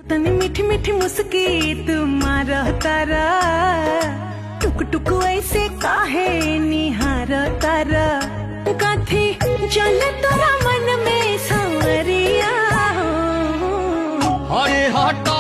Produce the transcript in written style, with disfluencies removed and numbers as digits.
तनी मीठी मीठी मुस्की तुम्हारा तारा, टुक टुक ऐसे काहे निहार तारा, काथी चल तोरा मन में सांवरिया। अरे हट